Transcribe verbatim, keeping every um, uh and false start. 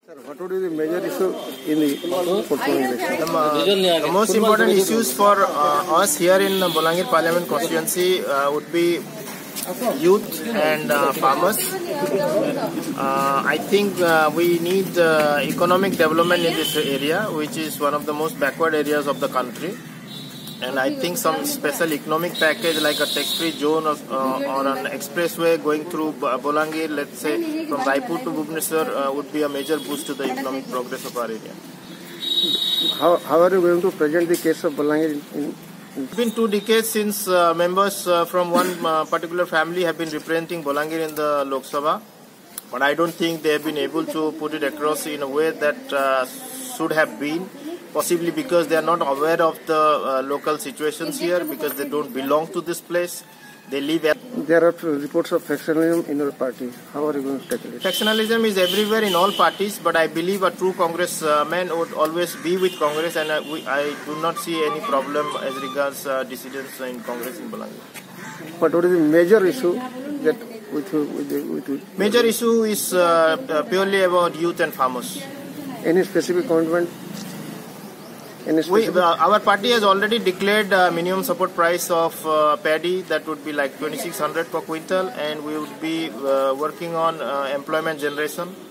Sir, what would be the major issue in the forthcoming election? The, the most important issues for uh, us here in the Bolangir Parliament constituency uh, would be youth and uh, farmers. Uh, I think uh, we need uh, economic development in this area, which is one of the most backward areas of the country. And I think some special economic package like a tax-free zone or, uh, or an expressway going through Bolangir, let's say from Raipur to Bhubaneswar, uh, would be a major boost to the economic progress of our area. How, how are you going to present the case of Bolangir? In, in It's been two decades since uh, members uh, from one uh, particular family have been representing Bolangir in the Lok Sabha, but I don't think they have been able to put it across in a way that uh, should have been. Possibly because they are not aware of the uh, local situations here, because they don't belong to this place. They live. There are reports of factionalism in your party. How are you going to tackle it? Factionalism is everywhere in all parties, but I believe a true congressman would always be with Congress, and I, we, I do not see any problem as regards uh, dissidents in Congress in Bolangir. But what is the major issue that with with, with, with Major issue is uh, uh, purely about youth and farmers. Any specific commitment? We, uh, our party has already declared uh, minimum support price of uh, paddy that would be like twenty-six hundred per quintal, and we would be uh, working on uh, employment generation.